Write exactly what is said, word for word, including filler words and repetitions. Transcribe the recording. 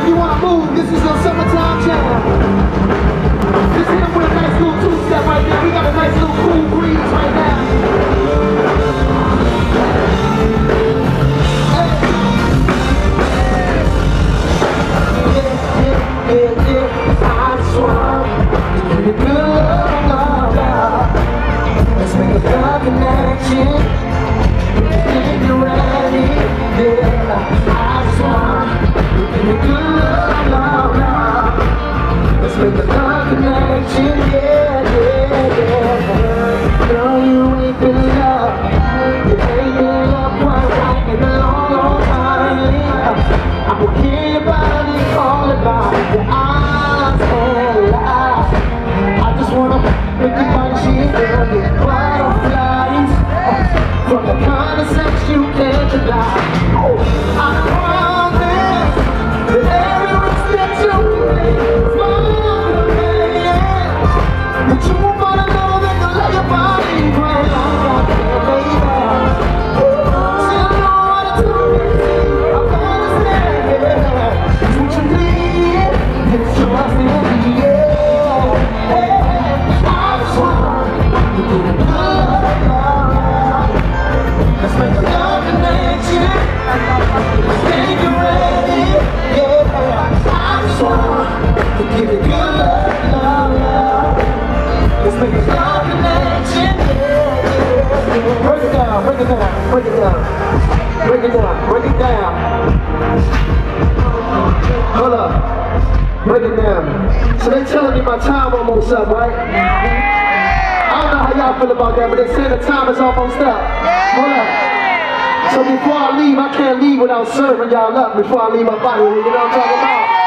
If you wanna move, this is your summertime jam. Just hit them with a nice little two-step right there. We got a nice little cool breeze right now. From the kind of sex you can't deny. Oh, I promise that every step you take is gonna pay, yeah. But you wanna know that you let your body play like I can, baby. So you know what to do, I'm gonna stand, yeah. It's what you need, it's yours in the air. Hey, I just want to give it good. Let's make a love connection. Think you're ready, yeah. I just want to give you good love, love, love. Let's make a love connection, yeah. Break it down, break it down, break it down, break it down, break it down. Hold up, break it down. So they telling me my time almost up, right? I don't know how y'all feel about that, but they say the time is almost up. Hold up. So before I leave, I can't leave without serving y'all up before I leave my body. You know what I'm talking about?